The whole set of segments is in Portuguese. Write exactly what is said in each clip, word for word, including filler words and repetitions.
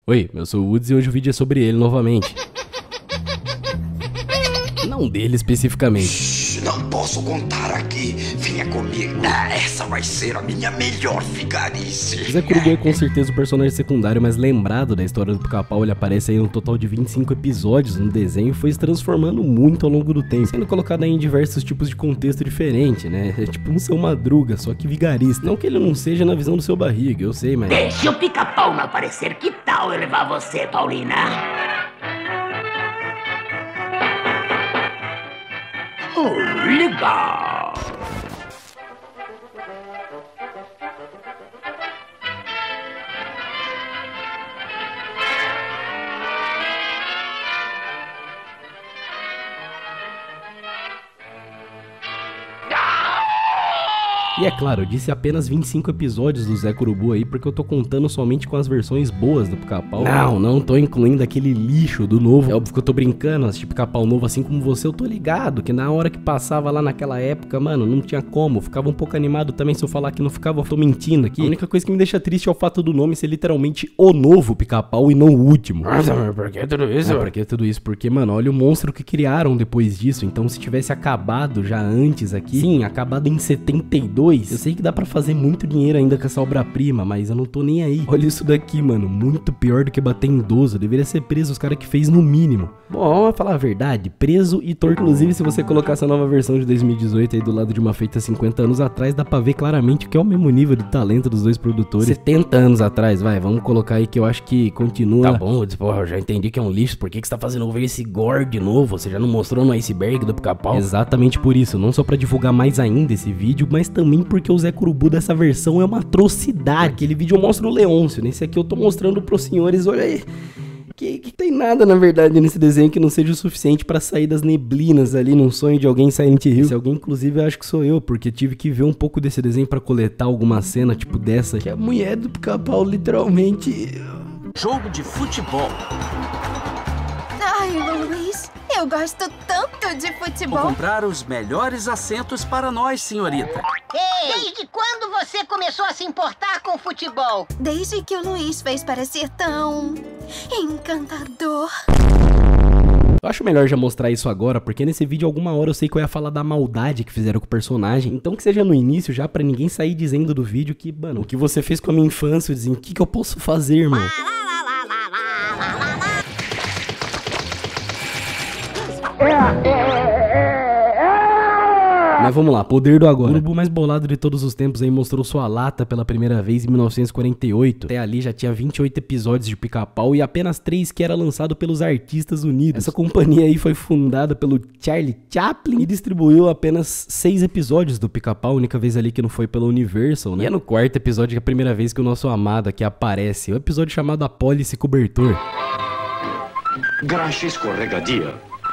Oi, eu sou o Woods e hoje o vídeo é sobre ele novamente. Não dele especificamente. Shhh, não posso contar aqui. Venha comigo. Ah, essa vai ser a minha melhor vigarice. Zé Curubu é com certeza o personagem secundário mais lembrado da história do Pica-Pau. Ele aparece aí no total de vinte e cinco episódios no desenho e foi se transformando muito ao longo do tempo, sendo colocado aí em diversos tipos de contexto diferente, né? É tipo um Seu Madruga, só que vigarista. Não que ele não seja na visão do Seu Barriga, eu sei, mas... Deixe o Pica-Pau não aparecer. Que tal eu levar você, Paulina? Oh, legal! E é claro, eu disse apenas vinte e cinco episódios do Zé Curubu aí, porque eu tô contando somente com as versões boas do Pica-Pau. Não, não tô incluindo aquele lixo do novo. É óbvio que eu tô brincando, assistir Pica-Pau novo assim como você, eu tô ligado que na hora que passava lá naquela época, mano, não tinha como. Ficava um pouco animado também, se eu falar que não ficava, eu tô mentindo aqui. A única coisa que me deixa triste é o fato do nome ser literalmente o novo Pica-Pau e não o último. Nossa, mas por que tudo isso? É, por que tudo isso? Porque, mano, olha o monstro que criaram depois disso. Então, se tivesse acabado já antes aqui, sim, acabado em setenta e dois, eu sei que dá pra fazer muito dinheiro ainda com essa obra-prima, mas eu não tô nem aí. Olha isso daqui, mano, muito pior do que bater em idoso. Deveria ser preso os caras que fez no mínimo. Bom, vamos falar a verdade, preso e torto. Inclusive, se você colocar essa nova versão de dois mil e dezoito aí do lado de uma feita cinquenta anos atrás, dá pra ver claramente que é o mesmo nível de talento dos dois produtores. setenta anos atrás, vai, vamos colocar aí que eu acho que continua. Tá bom, porra, eu já entendi que é um lixo. Por que que você tá fazendo ver esse gore de novo? Você já não mostrou no iceberg do Pica-Pau? Exatamente por isso, não só pra divulgar mais ainda esse vídeo, mas também porque o Zé Curubu dessa versão é uma atrocidade. Aquele vídeo eu mostro o Leôncio, nesse aqui eu tô mostrando pros senhores, olha aí. Que, que tem nada, na verdade, nesse desenho que não seja o suficiente pra sair das neblinas ali num sonho de alguém Silent Hill. Esse alguém, inclusive, eu acho que sou eu, porque tive que ver um pouco desse desenho pra coletar alguma cena, tipo dessa, que a mulher do Pica-Pau literalmente... Jogo de futebol. Ai, Luiz, eu gosto tanto de Vou futebol. comprar os melhores assentos para nós, senhorita. Ei, desde quando você começou a se importar com futebol? Desde que o Luiz fez parecer tão encantador. Eu acho melhor já mostrar isso agora, porque nesse vídeo alguma hora eu sei que eu ia falar da maldade que fizeram com o personagem. Então que seja no início já, pra ninguém sair dizendo do vídeo que, mano, o que você fez com a minha infância, eu dizia, o que que eu posso fazer, irmão? Mas vamos lá, poder do agora. O Curubu mais bolado de todos os tempos aí mostrou sua lata pela primeira vez em mil novecentos e quarenta e oito. Até ali já tinha vinte e oito episódios de Pica-Pau e apenas três que era lançado pelos Artistas Unidos. Essa companhia aí foi fundada pelo Charlie Chaplin e distribuiu apenas seis episódios do Pica-Pau, a única vez ali que não foi pela Universal, né? E é no quarto episódio que é a primeira vez que o nosso amado aqui aparece. O episódio chamado Apólice Cobertor. Graxa escorregadia.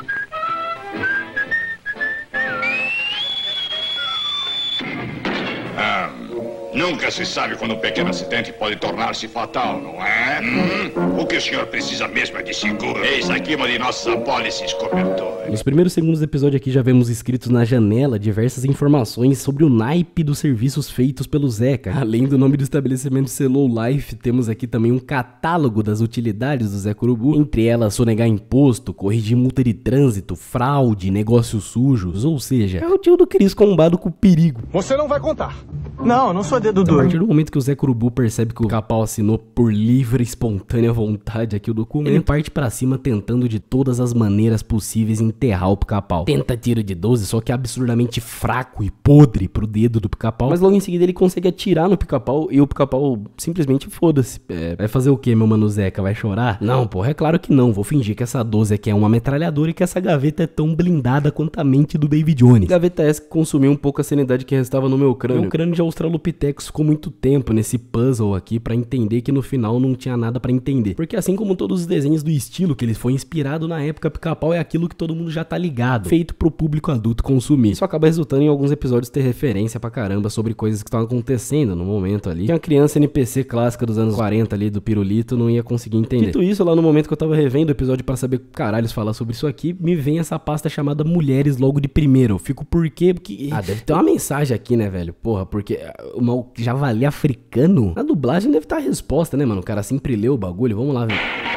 Nunca se sabe quando um pequeno acidente pode tornar-se fatal, não é? Hum? O que o senhor precisa mesmo é de seguro. Eis aqui uma de nossas apólices cobertores. Nos primeiros segundos do episódio aqui já vemos escritos na janela diversas informações sobre o naipe dos serviços feitos pelo Zeca. Além do nome do estabelecimento Celou Life, temos aqui também um catálogo das utilidades do Zé Curubu. Entre elas, sonegar imposto, corrigir multa de trânsito, fraude, negócios sujos. Ou seja, é o tio do Cris combado com o perigo. Você não vai contar. Não, não sou dedo duro. A partir do momento que o Zé Curubu percebe que o Pica-Pau assinou por livre e espontânea vontade aqui o documento, ele parte pra cima tentando de todas as maneiras possíveis enterrar o Pica-Pau. Tenta tiro de doze, só que é absurdamente fraco e podre pro dedo do Pica-Pau. Mas logo em seguida ele consegue atirar no Pica-Pau e o Pica-Pau simplesmente foda-se. É, vai fazer o que, meu mano Zeca? Vai chorar? Não, porra, é claro que não. Vou fingir que essa doze aqui é uma metralhadora e que essa gaveta é tão blindada quanto a mente do David Jones. Gaveta essa que consumiu um pouco a sanidade que restava no meu crânio. Meu crânio de Australopithecus ficou muito tempo nesse puzzle aqui pra entender que no final não tinha nada pra entender. Porque assim como todos os desenhos do estilo que ele foi inspirado na época, Pica-Pau é aquilo que todo mundo já tá ligado, feito pro público adulto consumir. Isso acaba resultando em alguns episódios ter referência pra caramba sobre coisas que estão acontecendo no momento ali, que uma criança N P C clássica dos anos quarenta ali, do Pirulito, não ia conseguir entender. Dito isso, lá no momento que eu tava revendo o episódio pra saber caralhos falar sobre isso aqui, me vem essa pasta chamada Mulheres logo de primeiro. Eu fico por quê? Porque... Ah, deve ter uma mensagem aqui, né, velho? Porra, porque Uma javali africano? Na dublagem deve estar a resposta, né, mano? O cara sempre leu o bagulho. Vamos lá, velho.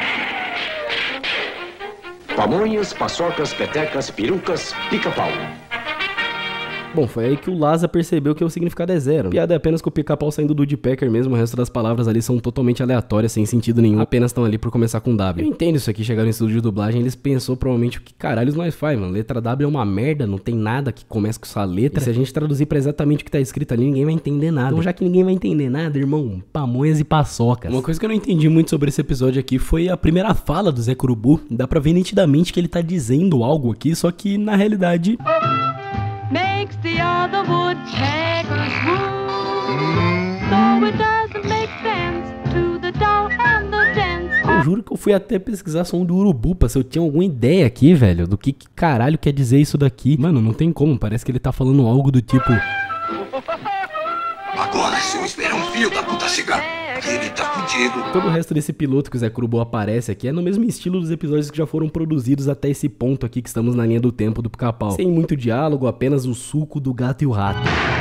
Pamonhas, paçocas, petecas, perucas, pica-pau. Bom, foi aí que o Laza percebeu que o significado é zero. Piada é apenas com o pica-pau saindo do Woodpecker mesmo, o resto das palavras ali são totalmente aleatórias, sem sentido nenhum, apenas estão ali por começar com W. Eu entendo isso aqui, chegaram no estúdio de dublagem, eles pensou provavelmente o que caralhos nós faz, mano. Letra W é uma merda, não tem nada que comece com essa letra. E se a gente traduzir pra exatamente o que tá escrito ali, ninguém vai entender nada. Então já que ninguém vai entender nada, irmão, pamonhas e paçocas. Uma coisa que eu não entendi muito sobre esse episódio aqui foi a primeira fala do Zé Curubu. Dá pra ver nitidamente que ele tá dizendo algo aqui, só que na realidade... makes the other woodpeckers woo, though it doesn't make sense to the dull and the dense. Eu juro que eu fui até pesquisar som do urubu pra se eu tinha alguma ideia aqui, velho, do que, que caralho quer dizer isso daqui. Mano, não tem como, parece que ele tá falando algo do tipo... Agora, se eu esperar um filho da puta chegar, ele tá fudido. Todo o resto desse piloto que o Zé Curubu aparece aqui é no mesmo estilo dos episódios que já foram produzidos até esse ponto aqui que estamos na linha do tempo do Pica-Pau. Sem muito diálogo, apenas o suco do gato e o rato.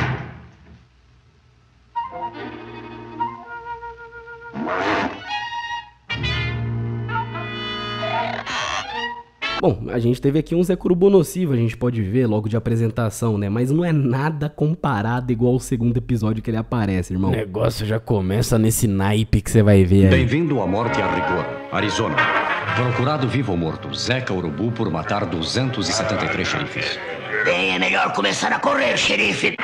Bom, a gente teve aqui um Zé Curubu nocivo, a gente pode ver logo de apresentação, né? Mas não é nada comparado igual ao segundo episódio que ele aparece, irmão. O negócio já começa nesse naipe que você vai ver aí. Bem-vindo à morte a rigor, Arizona. Procurado vivo ou morto, Zeca Urubu por matar duzentos e setenta e três xerifes. Bem, é melhor começar a correr, xerife.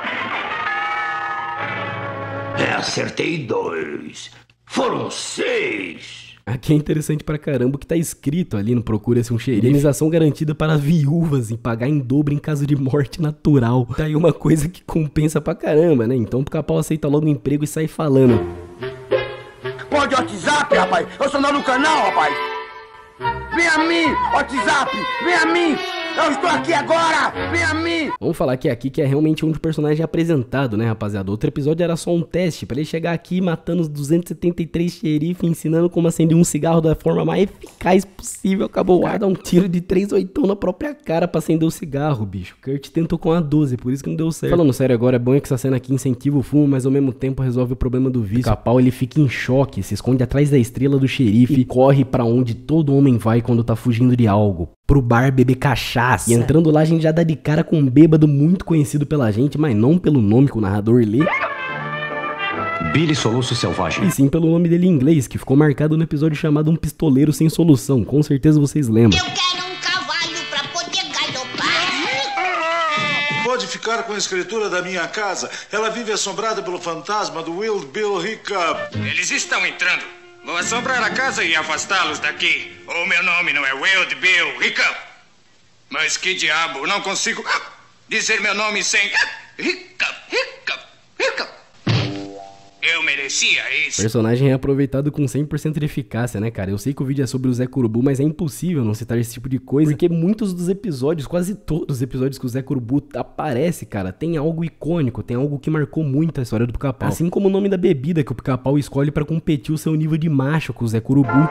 É, acertei dois. Foram seis. Aqui é interessante pra caramba o que tá escrito ali no Procura-se um Xerife. Indenização garantida para viúvas e pagar em dobro em caso de morte natural. Tá aí uma coisa que compensa pra caramba, né? Então o Pica-Pau aceita logo o emprego e sai falando. Pode WhatsApp, rapaz. Eu sou no canal, rapaz. Vem a mim, WhatsApp. Vem a mim. Eu estou aqui agora! Vem a mim! Vamos falar que é aqui que é realmente onde o personagem é apresentado, né, rapaziada? Outro episódio era só um teste pra ele chegar aqui matando os duzentos e setenta e três xerifes, ensinando como acender um cigarro da forma mais eficaz possível. Acabou o ar, dá um tiro de três oitão na própria cara pra acender o cigarro, bicho. Kurt tentou com a doze, por isso que não deu certo. Falando sério agora, é bom é que essa cena aqui incentiva o fumo, mas ao mesmo tempo resolve o problema do vício. O Pica-Pau, ele fica em choque, se esconde atrás da estrela do xerife e corre pra onde todo homem vai quando tá fugindo de algo. Pro bar beber cachaça. E entrando lá a gente já dá de cara com um bêbado muito conhecido pela gente, mas não pelo nome que o narrador lê. Billy Soluço Selvagem. E sim pelo nome dele em inglês, que ficou marcado no episódio chamado Um Pistoleiro Sem Solução. Com certeza vocês lembram. Eu quero um cavalo pra poder galopar. Pode ficar com a escritura da minha casa. Ela vive assombrada pelo fantasma do Wild Bill Hiccup. Eles estão entrando. Vou assombrar a casa e afastá-los daqui. O meu nome não é Wild Bill Hiccup. Mas que diabo, não consigo dizer meu nome sem Hiccup, Hiccup, Hiccup. Eu merecia isso. O personagem é aproveitado com cem por cento de eficácia, né, cara? Eu sei que o vídeo é sobre o Zé Curubu, mas é impossível não citar esse tipo de coisa, porque muitos dos episódios, quase todos os episódios que o Zé Curubu aparece, cara, tem algo icônico, tem algo que marcou muito a história do Pica-Pau. Assim como o nome da bebida que o Pica-Pau escolhe pra competir o seu nível de macho com o Zé Curubu.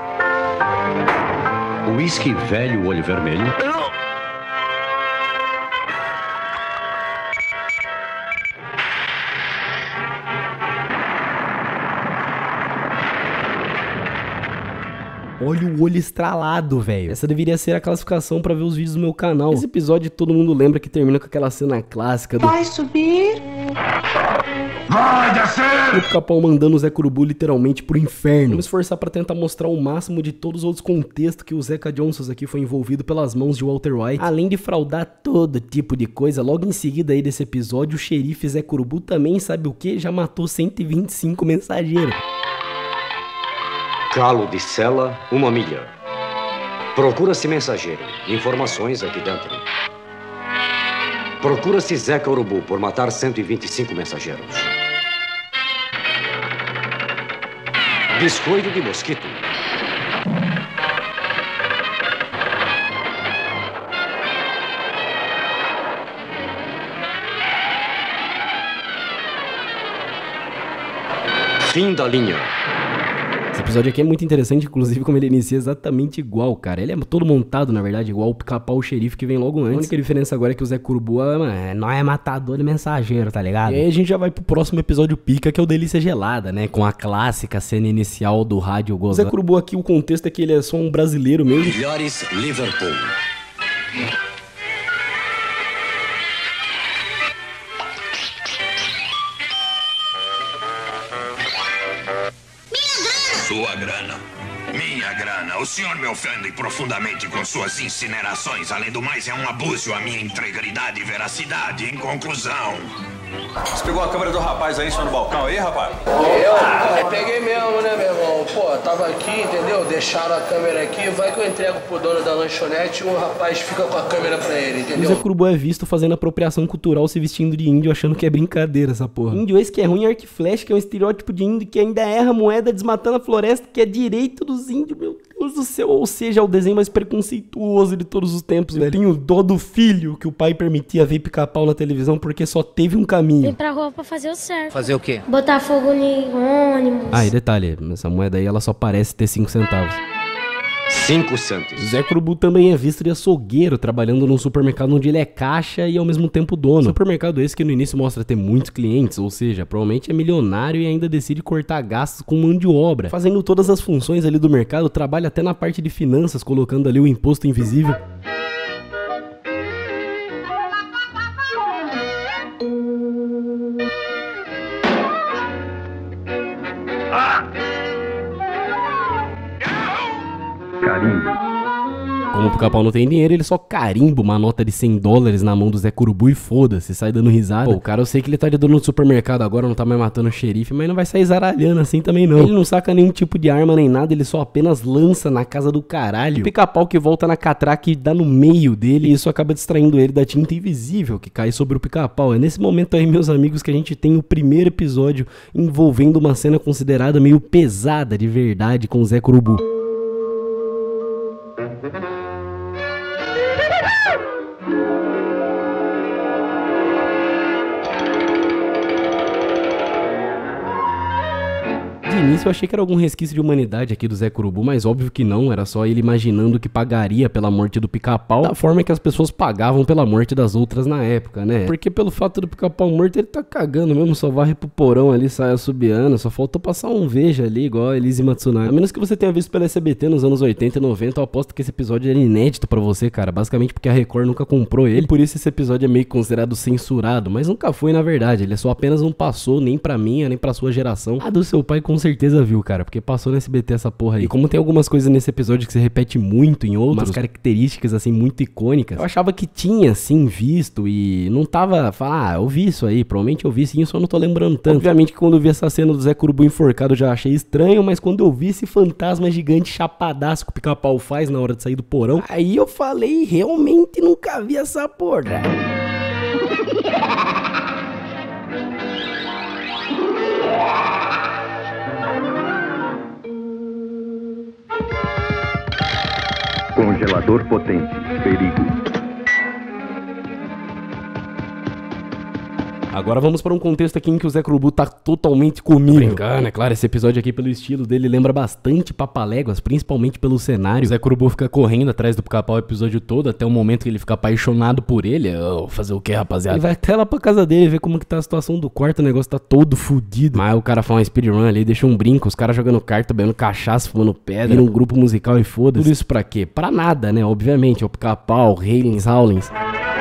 Whisky velho olho vermelho. Olha o olho estralado, velho. Essa deveria ser a classificação pra ver os vídeos do meu canal. Esse episódio todo mundo lembra que termina com aquela cena clássica do... Vai subir? Vai descer! O Pica-Pau mandando o Zé Curubu literalmente pro inferno. Vamos esforçar pra tentar mostrar o máximo de todos os outros contextos que o Zeca Johnson aqui foi envolvido pelas mãos de Walter White. Além de fraudar todo tipo de coisa, logo em seguida aí desse episódio, o xerife Zé Curubu também, sabe o que? Já matou cento e vinte e cinco mensageiros. Calo de cela, uma milha. Procura-se mensageiro. Informações aqui dentro. Procura-se Zeca Urubu por matar cento e vinte e cinco mensageiros. Biscoito de mosquito. Fim da linha. Esse episódio aqui é muito interessante, inclusive como ele inicia exatamente igual, cara. Ele é todo montado, na verdade, igual o Pica-Pau, o xerife que vem logo antes. A única diferença agora é que o Zé Curubu é, não é matador e mensageiro, tá ligado? E aí a gente já vai pro próximo episódio pica, que é o Delícia Gelada, né? Com a clássica cena inicial do rádio gozando. O Zé Curubu aqui, o contexto é que ele é só um brasileiro mesmo. Melhores Liverpool. Sua grana. Minha grana. O senhor me ofende profundamente com suas incinerações. Além do mais, é um abuso à minha integridade e veracidade. Em conclusão... Você pegou a câmera do rapaz aí, só no balcão aí, rapaz? Eu? Ah, peguei mesmo, né, meu irmão? Pô, tava aqui, entendeu? Deixaram a câmera aqui, vai que eu entrego pro dono da lanchonete e o rapaz fica com a câmera pra ele, entendeu? O Zé Curubu é visto fazendo apropriação cultural, se vestindo de índio, achando que é brincadeira essa porra. Índio esse que é ruim, arco e flecha, que é um estereótipo de índio que ainda erra moeda desmatando a floresta, que é direito dos índios, meu Deus do céu. Ou seja, é o desenho mais preconceituoso de todos os tempos, velho. Tenho dó do filho que o pai permitia ver Pica-Pau na televisão porque só teve um caminho. Vem pra rua pra fazer o certo. Fazer o quê? Botar fogo em ônibus. Ah, e detalhe, essa moeda aí ela só parece ter cinco centavos. cinco centos. Zé Curubu também é visto de açougueiro, trabalhando num supermercado onde ele é caixa e ao mesmo tempo dono. Supermercado esse que no início mostra ter muitos clientes, ou seja, provavelmente é milionário e ainda decide cortar gastos com mão de obra. Fazendo todas as funções ali do mercado, trabalha até na parte de finanças, colocando ali o imposto invisível. Carimbo. Como o Pica-Pau não tem dinheiro, ele só carimba uma nota de cem dólares na mão do Zé Curubu e foda-se, sai dando risada. Pô, o cara, eu sei que ele tá de dono do supermercado agora, não tá mais matando o xerife, mas não vai sair zaralhando assim também não. Ele não saca nenhum tipo de arma nem nada, ele só apenas lança na casa do caralho. O Pica-Pau que volta na catraca e dá no meio dele, e isso acaba distraindo ele da tinta invisível que cai sobre o Pica-Pau. É nesse momento aí, meus amigos, que a gente tem o primeiro episódio envolvendo uma cena considerada meio pesada de verdade com o Zé Curubu. De início eu achei que era algum resquício de humanidade aqui do Zé Curubu, mas óbvio que não, era só ele imaginando que pagaria pela morte do Pica-Pau da forma que as pessoas pagavam pela morte das outras na época, né? Porque pelo fato do Pica-Pau morto, ele tá cagando mesmo, só varre pro porão ali, sai assobiando, só faltou passar um veja ali, igual a Elise Matsunaga. A menos que você tenha visto pela S B T nos anos oitenta e noventa, eu aposto que esse episódio era inédito pra você, cara, basicamente porque a Record nunca comprou ele, e por isso esse episódio é meio considerado censurado, mas nunca foi na verdade, ele é só apenas não passou nem pra minha, nem pra sua geração. A do seu pai com certeza viu, cara, porque passou no S B T essa porra aí. E como tem algumas coisas nesse episódio que se repete muito em outros, umas características assim muito icônicas, eu achava que tinha sim visto e não tava falando, ah, eu vi isso aí, provavelmente eu vi sim, só não tô lembrando tanto. Obviamente que quando eu vi essa cena do Zé Curubu enforcado eu já achei estranho, mas quando eu vi esse fantasma gigante chapadaço que o Pica-Pau faz na hora de sair do porão, aí eu falei, realmente nunca vi essa porra. Congelador potente. Perigo. Agora vamos para um contexto aqui em que o Zé Curubu tá totalmente comigo. Brincando, é claro, esse episódio aqui pelo estilo dele lembra bastante Papaléguas, principalmente pelo cenário. O Zé Curubu fica correndo atrás do Pica-Pau o episódio todo, até o momento que ele fica apaixonado por ele. Oh, fazer o que, rapaziada? Ele vai até lá pra casa dele ver como que tá a situação do quarto, o negócio tá todo fudido. Mas o cara faz uma speedrun ali, deixa um brinco, os caras jogando carta, bebendo cachaça, fumando pedra, vira um grupo musical e foda-se. Tudo isso pra quê? Pra nada, né? Obviamente, é o Pica-Pau, Railings, Howlings.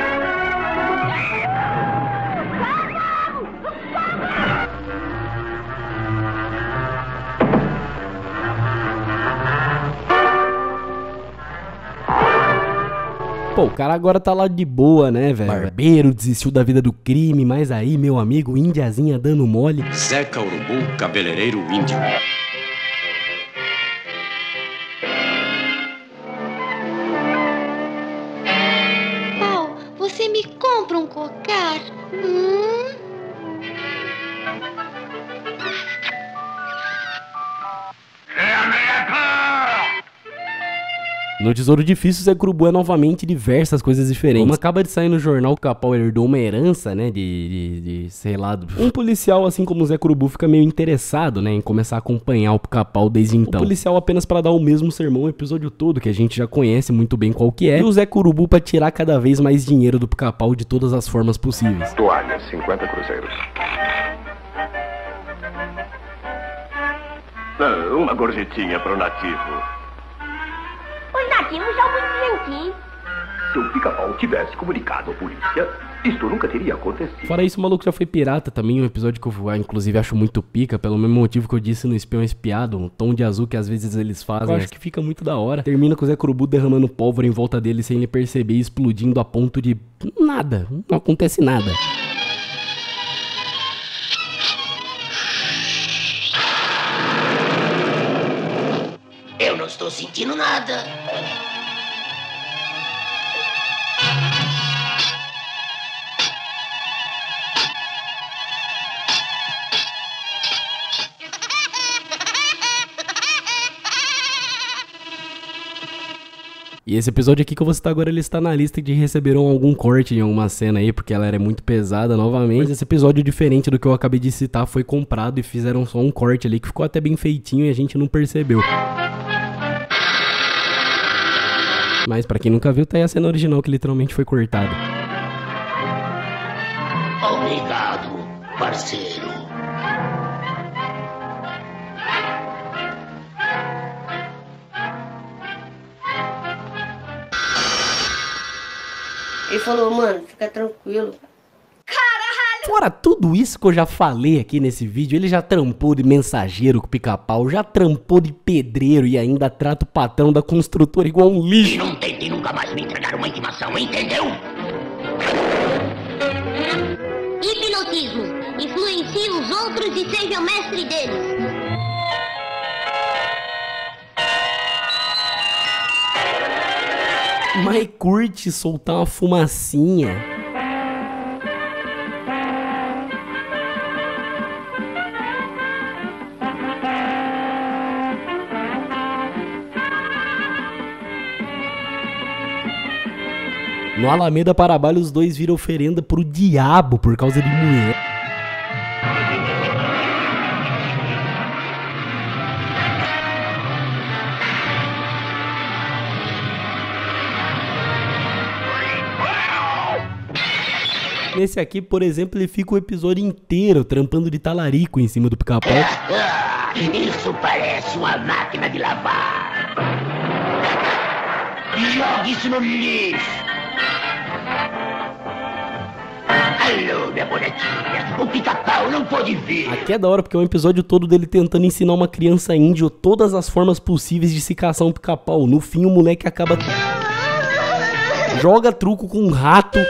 Pô, o cara agora tá lá de boa, né, velho? Barbeiro, desistiu da vida do crime, mas aí, meu amigo, Indiazinha dando mole. Zeca Urubu, cabeleireiro índio. Pau, você me compra um cocar? Hum? É a minha cor! No Tesouro Difícil, Zé Curubu é novamente diversas coisas diferentes. Como acaba de sair no jornal que o Pica-Pau herdou uma herança, né, de, de, de, sei lá, um policial, assim como o Zé Curubu, fica meio interessado, né, em começar a acompanhar o Pica-Pau desde então. O policial apenas para dar o mesmo sermão o episódio todo, que a gente já conhece muito bem qual que é, e o Zé Curubu para tirar cada vez mais dinheiro do Pica-Pau de todas as formas possíveis. Toalha, cinquenta cruzeiros. Ah, uma gorjetinha pro nativo. Os nativos são muito gentis. Se o Pica-Pau tivesse comunicado à polícia, isto nunca teria acontecido. Fora isso, o maluco já foi pirata também, um episódio que eu inclusive acho muito pica, pelo mesmo motivo que eu disse no Espião Espiado, um tom de azul que às vezes eles fazem. Eu acho que fica muito da hora. Termina com o Zé Curubu derramando pólvora em volta dele sem ele perceber e explodindo a ponto de nada, não acontece nada. Eu não estou sentindo nada. E esse episódio aqui que eu vou citar agora, ele está na lista de receberam algum corte em alguma cena aí, porque ela era muito pesada novamente. Mas esse episódio, diferente do que eu acabei de citar, foi comprado e fizeram só um corte ali, que ficou até bem feitinho e a gente não percebeu. Mas pra quem nunca viu, tá aí a cena original que literalmente foi cortada. Obrigado, parceiro. Ele falou, mano, fica tranquilo. Fora tudo isso que eu já falei aqui nesse vídeo, ele já trampou de mensageiro com o Pica-Pau, já trampou de pedreiro e ainda trata o patrão da construtora igual um lixo. E não tente nunca mais me entregar uma intimação, entendeu? Hipnotismo. Influencie os outros e seja o mestre deles. Mas curte soltar uma fumacinha. No Alameda Parabalho, os dois viram oferenda pro diabo por causa de mulher. Nesse aqui, por exemplo, ele fica o episódio inteiro trampando de talarico em cima do Pica-Pau. Ah, isso parece uma máquina de lavar. Jogue isso no lixo. Alô, minha bonequinha, o Pica-Pau não pode vir. Aqui é da hora porque é um episódio todo dele tentando ensinar uma criança índio todas as formas possíveis de se caçar um Pica-Pau. No fim, o moleque acaba... joga truco com um rato.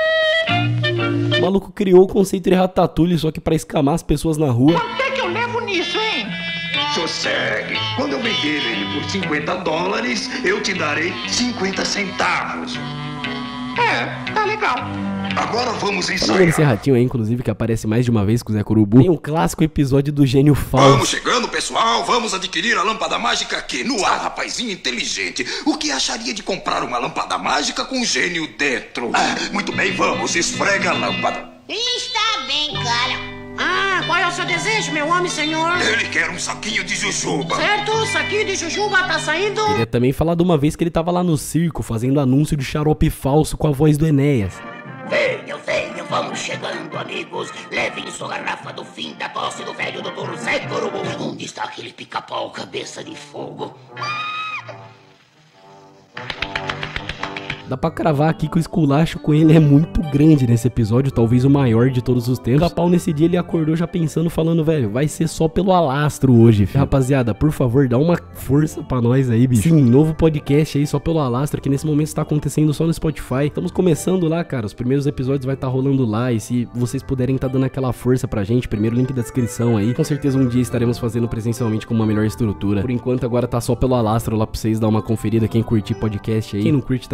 O maluco criou o conceito de Ratatouille só que pra escamar as pessoas na rua. Quanto é que eu levo nisso, hein? Sossegue. Quando eu vender ele por cinquenta dólares, eu te darei cinquenta centavos. É, tá legal. Agora vamos Falando ensaiar. nesse ratinho aí, inclusive, que aparece mais de uma vez com o Zé Curubu, tem um clássico episódio do gênio falso. Vamos chegando, pessoal. Vamos adquirir a lâmpada mágica aqui no ar, rapazinho inteligente. O que acharia de comprar uma lâmpada mágica com um gênio dentro? Ah, muito bem, vamos. Esfrega a lâmpada. Está bem, cara. Ah, qual é o seu desejo, meu homem, senhor? Ele quer um saquinho de jujuba. Certo, o saquinho de jujuba tá saindo. Queria também falar de uma vez que ele tava lá no circo fazendo anúncio de xarope falso com a voz do Enéas. Venham, venham, vamos chegando, amigos. Levem sua garrafa do fim da tosse do velho doutor Zé Curubu. Onde está aquele Pica-Pau cabeça de fogo? Dá pra cravar aqui que o esculacho com ele é muito grande nesse episódio, talvez o maior de todos os tempos. O Pica-Pau nesse dia ele acordou já pensando, falando, velho, vai ser só pelo alastro hoje, filho. Rapaziada, por favor, dá uma força pra nós aí, bicho. Sim, novo podcast aí só pelo alastro, que nesse momento está acontecendo só no Spotify. Estamos começando lá, cara, os primeiros episódios vai estar tá rolando lá, e se vocês puderem tá dando aquela força pra gente, primeiro link da descrição aí. Com certeza um dia estaremos fazendo presencialmente com uma melhor estrutura. Por enquanto agora tá só pelo alastro lá pra vocês dar uma conferida, quem curtir podcast aí. Quem não curte também, só quiser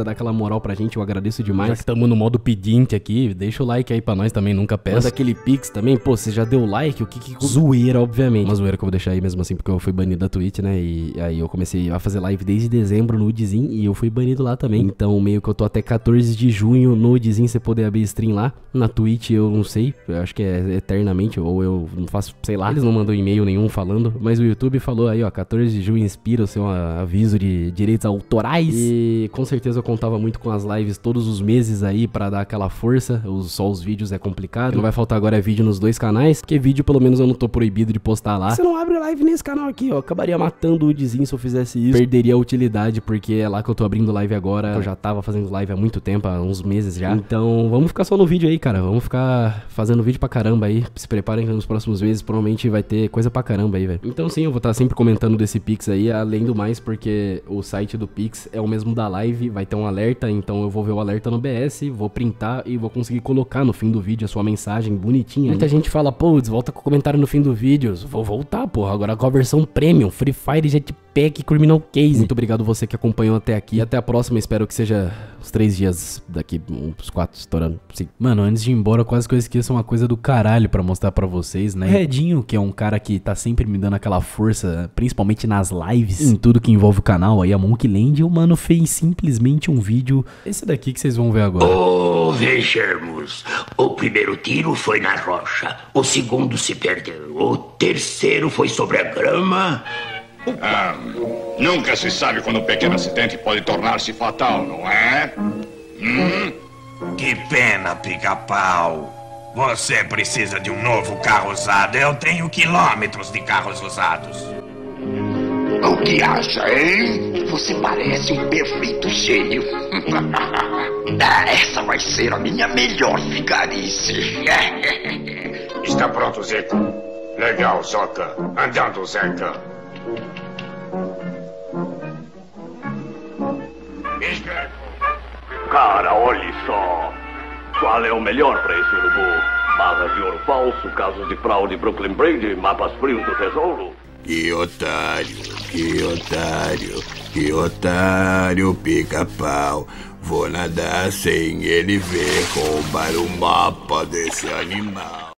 quiser dar aquela moral pra gente, eu agradeço demais. Já que estamos no modo pedinte aqui, deixa o like aí pra nós também, nunca peço. Manda aquele pix também, pô, você já deu like, o que que... Zoeira, obviamente. Uma zoeira que eu vou deixar aí mesmo assim, porque eu fui banido da Twitch, né, e aí eu comecei a fazer live desde dezembro no Udzinho e eu fui banido lá também. Então meio que eu tô até quatorze de junho no Udzinho, você poder abrir stream lá. Na Twitch eu não sei, eu acho que é eternamente, ou eu não faço, sei lá, eles não mandam e-mail nenhum falando, mas o YouTube falou aí, ó, quatorze de junho inspira o seu aviso de direitos autorais. E com certeza eu contava muito com as lives todos os meses aí pra dar aquela força. Os, só os vídeos é complicado. Não vai faltar agora é vídeo nos dois canais, porque vídeo pelo menos eu não tô proibido de postar lá. Você não abre live nesse canal aqui, ó, acabaria matando o Udzinho se eu fizesse isso. Perderia a utilidade, porque é lá que eu tô abrindo live agora. Eu já tava fazendo live há muito tempo, há uns meses já. Então vamos ficar só no vídeo aí, cara. Vamos ficar fazendo vídeo pra caramba aí. Se preparem que nos próximos meses provavelmente vai ter coisa pra caramba aí, velho. Então sim, eu vou estar sempre comentando desse Pix aí, além do mais, porque o site do Pix é o mesmo da live, vai ter um alerta, então eu vou ver o alerta no B S, vou printar e vou conseguir colocar no fim do vídeo a sua mensagem bonitinha. Muita gente fala, pô, volta com o comentário no fim do vídeo. Vou voltar, porra, agora com a versão Premium, Free Fire, Jetpack, Criminal Case. Muito obrigado você que acompanhou até aqui, e até a próxima, espero que seja os três dias daqui, uns quatro estourando. Sim. Mano, antes de ir embora, quase que eu esqueço uma coisa do caralho pra mostrar pra vocês, né? Redinho, que é um cara que tá sempre me dando aquela força, principalmente nas lives, em tudo que envolve o canal aí, a Monkeyland, o mano fez simplesmente um vídeo, esse daqui que vocês vão ver agora. Oh, vejamos. O primeiro tiro foi na rocha, o segundo se perdeu, o terceiro foi sobre a grama. Ah, nunca se sabe quando um pequeno acidente pode tornar-se fatal, não é? Hum? Que pena, Pica-Pau. Você precisa de um novo carro usado. Eu tenho quilômetros de carros usados. O que acha, hein? Você parece um perfeito gênio. Ah, essa vai ser a minha melhor vigarice. Está pronto, Zeco? Legal, Zoca. Andando, Zeca. Cara, olhe só. Qual é o melhor pra esse urubu? Barras de ouro falso, casos de fraude Brooklyn Bridge, mapas frios do tesouro? Que otário, que otário, que otário, Pica-Pau. Vou nadar sem ele ver, roubar o mapa desse animal.